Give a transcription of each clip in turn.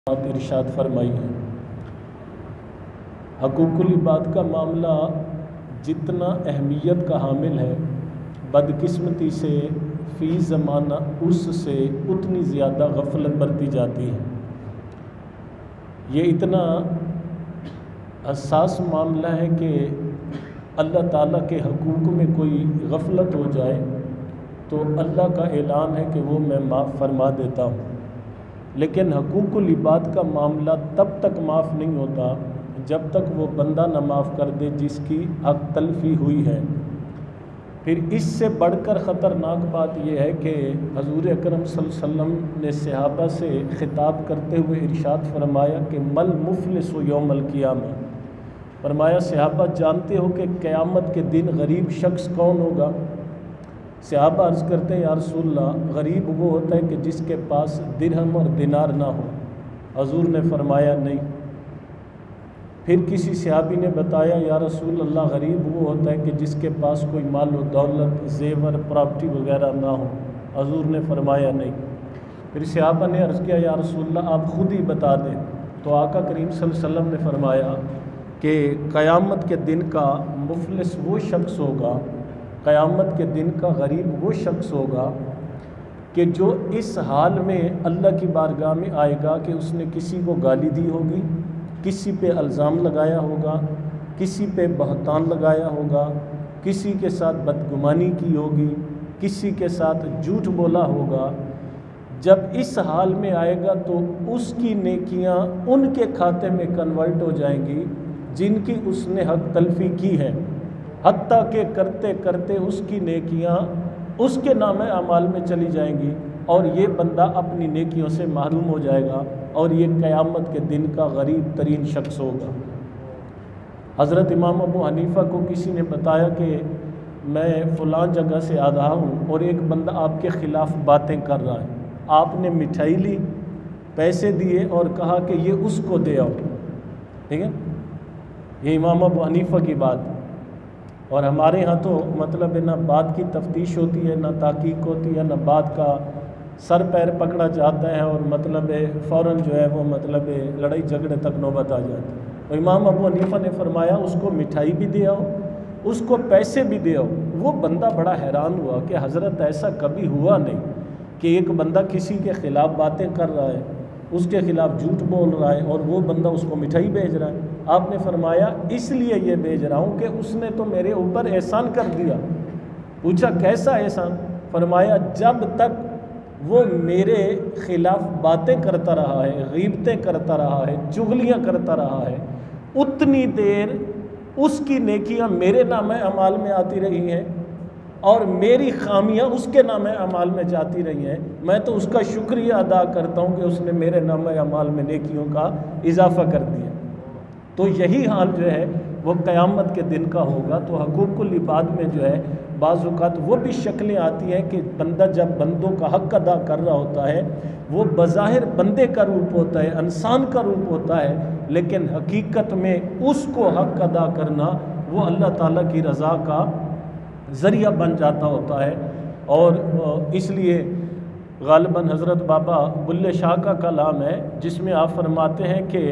बात इरशाद फरमाई है। हकूकुल इबाद का मामला जितना अहमियत का हामिल है, बदकिस्मती से फ़ी ज़माना उससे उतनी ज़्यादा गफलत बरती जाती है। ये इतना हसास मामला है कि अल्लाह ताला के हकूक़ में कोई गफलत हो जाए तो अल्लाह का ऐलान है कि वो मैं माफ़ फरमा देता हूँ। लेकिन हकूकुल इबाद का मामला तब तक माफ़ नहीं होता जब तक वो बंदा न माफ़ कर दे जिसकी हक तलफ़ी हुई है। फिर इससे बढ़कर ख़तरनाक बात यह है कि हज़ूर अकरम सल्लल्लाहु अलैहि वसल्लम ने सहाबा से ख़िताब करते हुए इरशाद फरमाया कि मल मुफ़लिस यौमल क़ियामा। फरमाया सहाबा जानते हो कि क़यामत के दिन गरीब शख्स कौन होगा? सहाबा अर्ज़ करते हैं या रसूलल्लाह, गरीब वो होता है कि जिसके पास दिरहम और दिनार ना हो। हजूर ने फरमाया नहीं। फिर किसी सहाबी ने बताया या रसूलल्लाह, गरीब वो होता है कि जिसके पास कोई माल व दौलत, जेवर, प्रॉपर्टी वगैरह ना हो। हजूर ने फरमाया नहीं। फिर सहाबा ने अर्ज़ किया या रसूलल्लाह, आप ख़ुद ही बता दें। तो आका करीम सल्लल्लाहु अलैहि वसल्लम ने फरमाया कि क़यामत के दिन का मुफ़लिस वो शख्स होगा, क़यामत के दिन का गरीब वो शख्स होगा कि जो इस हाल में अल्लाह की बारगाह में आएगा कि उसने किसी को गाली दी होगी, किसी पे इल्ज़ाम लगाया होगा, किसी पे बहतान लगाया होगा, किसी के साथ बदगुमानी की होगी, किसी के साथ झूठ बोला होगा। जब इस हाल में आएगा तो उसकी नेकियां उनके खाते में कन्वर्ट हो जाएंगी जिनकी उसने हक तलफ़ी की है, हत्ता के करते करते उसकी नेकियां उसके नामे अमाल में चली जाएंगी और ये बंदा अपनी नेकियों से महरूम हो जाएगा और ये क़यामत के दिन का गरीब तरीन शख्स होगा। हज़रत इमाम अबू हनीफ़ा को किसी ने बताया कि मैं फ़लाँ जगह से आ रहा हूँ और एक बंदा आपके ख़िलाफ़ बातें कर रहा है। आपने मिठाई ली, पैसे दिए और कहा कि ये उसको दे आओ। ठीक है, ये इमाम अबू हनीफ़ा की बात। और हमारे यहाँ तो मतलब है ना बात की तफ्तीश होती है, ना ताक़ीक़ होती है, ना बात का सर पैर पकड़ा जाता है और मतलब है फ़ौरन जो है वो मतलब है लड़ाई झगड़े तक नौबत आ जाती है। तो इमाम अबू हनीफ़ा ने फरमाया उसको मिठाई भी दे आओ, उसको पैसे भी दे आओ। वो बंदा बड़ा हैरान हुआ कि हज़रत ऐसा कभी हुआ नहीं कि एक बंदा किसी के ख़िलाफ़ बातें कर रहा है, उसके ख़िलाफ़ झूठ बोल रहा है और वो बंदा उसको मिठाई भेज रहा है। आपने फरमाया इसलिए ये भेज रहा हूँ कि उसने तो मेरे ऊपर एहसान कर दिया। पूछा कैसा एहसान? फरमाया जब तक वो मेरे ख़िलाफ़ बातें करता रहा है, ग़ीबतें करता रहा है, चुगलियाँ करता रहा है, उतनी देर उसकी नेकियाँ मेरे नामे अमाल में आती रही हैं और मेरी खामियां उसके नामे अमाल में जाती रही हैं। मैं तो उसका शुक्रिया अदा करता हूं कि उसने मेरे नामे अमाल में नेकियों का इजाफ़ा कर दिया। तो यही हाल जो है वो क़यामत के दिन का होगा। तो हकूकुल इबाद में जो है बाज़ औक़ात वो भी शक्लें आती हैं कि बंदा जब बंदों का हक़ अदा कर रहा होता है वो बज़ाहिर बंदे का रूप होता है, इंसान का रूप होता है, लेकिन हकीकत में उसको हक़ अदा करना वो अल्लाह ताला की रज़ा का ज़रिया बन जाता होता है। और इसलिए ग़ालिबन हज़रत बाबा बुल्ले शाह का कलाम है जिसमें आप फरमाते हैं कि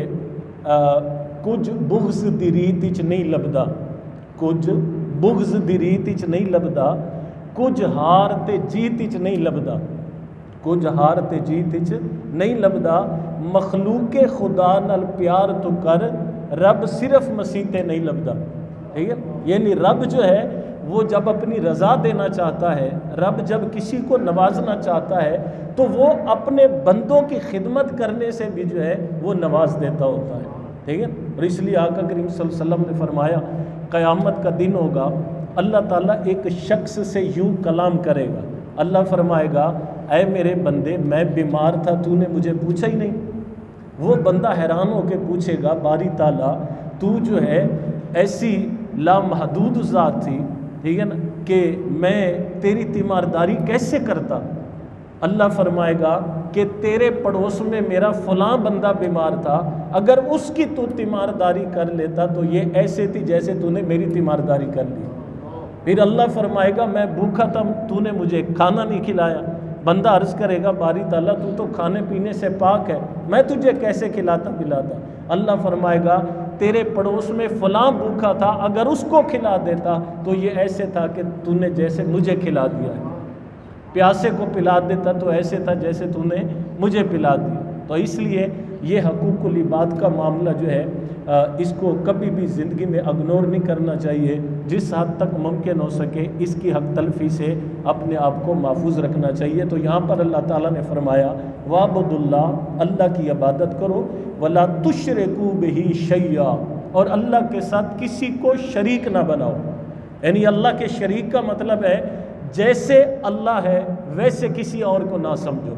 कुछ बुग़्ज़ दी रीत च नहीं लभदा, कुछ बुग़्ज़ दी रीत च नहीं लभदा, कुछ हार ते जीत च नहीं लभदा, कुछ हार ते जीत च नहीं लभदा, मखलूक़े खुदा नाल प्यार तो कर, रब सिर्फ मसीह ते नहीं लभदा। ठीक है, यानी रब जो है वो जब अपनी रज़ा देना चाहता है, रब जब किसी को नवाजना चाहता है तो वो अपने बंदों की खिदमत करने से भी जो है वो नवाज देता होता है। ठीक है, और इसलिए आका करीम सल्लल्लाहु अलैहि वसल्लम ने फरमाया क़यामत का दिन होगा, अल्लाह ताला एक शख्स से यूँ कलाम करेगा। अल्लाह फरमाएगा ऐ मेरे बंदे, मैं बीमार था, तूने मुझे पूछा ही नहीं। वो बंदा हैरान होकर पूछेगा बारी ताला तू जो है ऐसी लामहदूद ज़ात थी, ठीक है ना, कि मैं तेरी तीमारदारी कैसे करता। अल्लाह फरमाएगा कि तेरे पड़ोस में मेरा फ़लाँ बंदा बीमार था, अगर उसकी तू तीमारदारी कर लेता तो ये ऐसे थी जैसे तूने मेरी तीमारदारी कर ली। फिर अल्लाह फरमाएगा मैं भूखा था, तूने मुझे खाना नहीं खिलाया। बंदा अर्ज़ करेगा बारी ताला तू तो खाने पीने से पाक है, मैं तुझे कैसे खिलाता पिलाता। अल्लाह फरमाएगा तेरे पड़ोस में फ़लाँ भूखा था, अगर उसको खिला देता तो ये ऐसे था कि तूने जैसे मुझे खिला दिया है, प्यासे को पिला देता तो ऐसे था जैसे तूने मुझे पिला दिया। तो इसलिए ये हकूकुल इबाद का मामला जो है इसको कभी भी ज़िंदगी में इग्नोर नहीं करना चाहिए। जिस हद तक मुमकिन हो सके इसकी हक तलफ़ी से अपने आप को महफूज रखना चाहिए। तो यहाँ पर अल्लाह ताला ने फरमाया वाबुदुल्लाह, अल्लाह की इबादत करो, वला तुशरिकू बिही शैया, और अल्लाह के साथ किसी को शरीक ना बनाओ। यानी अल्लाह के शरीक का मतलब है जैसे अल्लाह है वैसे किसी और को ना समझो।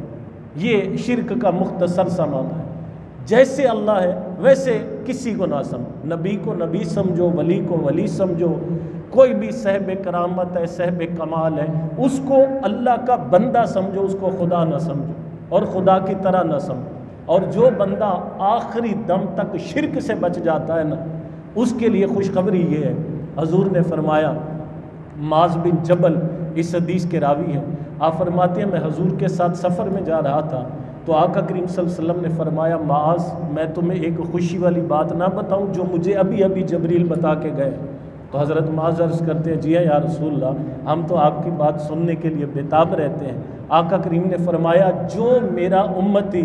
ये शिर्क का मुख्तसर सा माना है। जैसे अल्लाह है वैसे किसी को ना समझो, नबी को नबी समझो, वली को वली समझो, कोई भी साहिब करामत है, साहिब कमाल है, उसको अल्लाह का बंदा समझो, उसको खुदा ना समझो और खुदा की तरह ना समझो। और जो बंदा आखिरी दम तक शिर्क से बच जाता है ना, उसके लिए खुशखबरी ये है, हजूर ने फरमाया, माज बिन जबल इस हदीस के रावी हैं, आप फरमाते हैं मैं हजूर के साथ सफ़र में जा रहा था तो आका करीम सल्लल्लाहु अलैहि वसल्लम ने फरमाया माज, मैं तुम्हें एक खुशी वाली बात ना बताऊं जो मुझे अभी अभी जबरील बता के गए। तो हज़रत माज अर्ज़ करते हैं जी हाँ या रसूलल्लाह, हम तो आपकी बात सुनने के लिए बेताब रहते हैं। आका करीम ने फरमाया जो मेरा उम्मती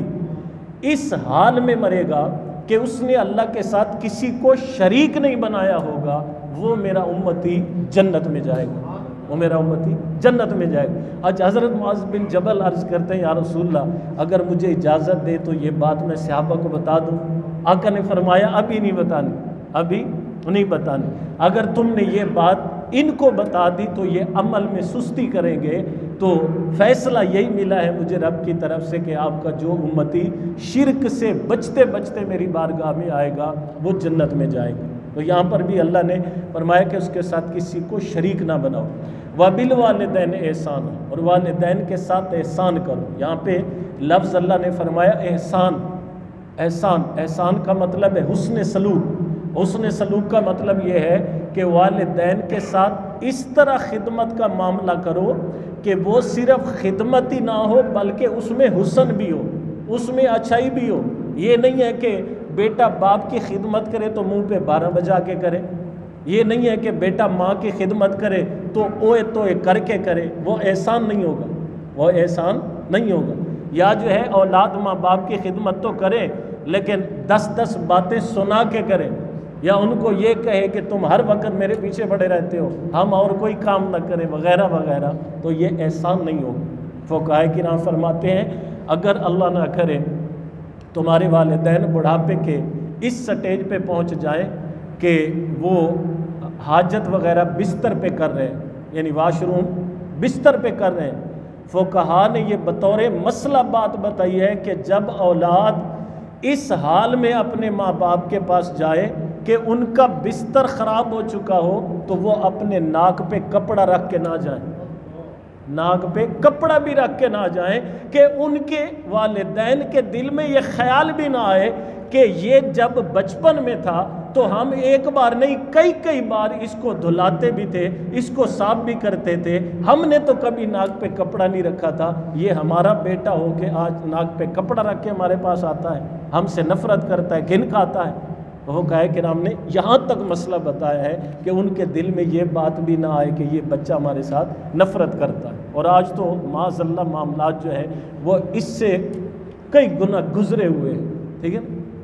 इस हाल में मरेगा कि उसने अल्लाह के साथ किसी को शरीक नहीं बनाया होगा, वो मेरा उम्मती जन्नत में जाएगा, वो मेरा उम्मती जन्नत में जाएगा। आज हज़रत मुआज़ बिन जबल अर्ज़ करते हैं या रसूलल्लाह, अगर मुझे इजाज़त दे तो ये बात मैं सहाबा को बता दूँ। आका ने फरमाया अभी नहीं बतानी, अभी नहीं बतानी। अगर तुमने ये बात इनको बता दी तो ये अमल में सुस्ती करेंगे, तो फ़ैसला यही मिला है मुझे रब की तरफ से कि आपका जो उम्मती शिर्क से बचते बचते मेरी बारगाह में आएगा वो जन्नत में जाएगा। तो यहाँ पर भी अल्लाह ने फरमाया कि उसके साथ किसी को शरीक ना बनाओ। वबिल वालिदैन एहसान, और वालिदैन के साथ एहसान करो। यहाँ पे लफ्ज़ अल्लाह ने फरमाया एहसान। एहसान, एहसान का मतलब है हुस्न सलूक। हुस्न सलूक का मतलब ये है कि वालिदैन के साथ इस तरह खिदमत का मामला करो कि वो सिर्फ खिदमत ही ना हो बल्कि उसमें हुस्न भी हो, उसमें अच्छाई भी हो। ये नहीं है कि बेटा बाप की खिदमत करे तो मुंह पे 12 बजा के करे, ये नहीं है कि बेटा माँ की खिदमत करे तो ओए तोए करके करे, वो एहसान नहीं होगा, वो एहसान नहीं होगा। या जो है औलाद माँ बाप की खिदमत तो करे लेकिन 10-10 बातें सुना के करे, या उनको ये कहे कि तुम हर वक्त मेरे पीछे पड़े रहते हो, हम और कोई काम न करें वगैरह वगैरह, तो ये एहसान नहीं होगा। फ़ुक़हा किराम फरमाते हैं अगर अल्लाह ना करे तुम्हारे वालिदैन बुढ़ापे के इस स्टेज पे पहुंच जाए कि वो हाजत वगैरह बिस्तर पे कर रहे हैं, यानी वाशरूम बिस्तर पे कर रहे हैं, फ़ुक़हा ने ये बतौर मसला बात बताई है कि जब औलाद इस हाल में अपने माँ बाप के पास जाए कि उनका बिस्तर ख़राब हो चुका हो तो वो अपने नाक पे कपड़ा रख के ना जाए, नाक पे कपड़ा भी रख के ना जाएं, कि उनके वालिदैन के दिल में ये ख्याल भी ना आए कि ये जब बचपन में था तो हम एक बार नहीं कई कई बार इसको धुलाते भी थे, इसको साफ भी करते थे, हमने तो कभी नाक पे कपड़ा नहीं रखा था, ये हमारा बेटा हो के आज नाक पे कपड़ा रख के हमारे पास आता है, हमसे नफ़रत करता है, घिन खाता है। वो कहे कि नाम ने यहाँ तक मसला बताया है कि उनके दिल में ये बात भी ना आए कि ये बच्चा हमारे साथ नफ़रत करता है। और आज तो माज़अल्लाह मामलात जो है वो इससे कई गुना गुजरे हुए हैं, ठीक है।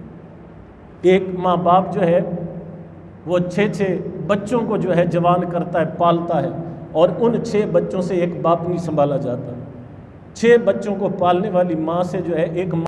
एक माँ बाप जो है वो 6-6 बच्चों को जो है जवान करता है, पालता है, और उन 6 बच्चों से एक बाप नहीं संभाला जाता। 6 बच्चों को पालने वाली माँ से जो है एक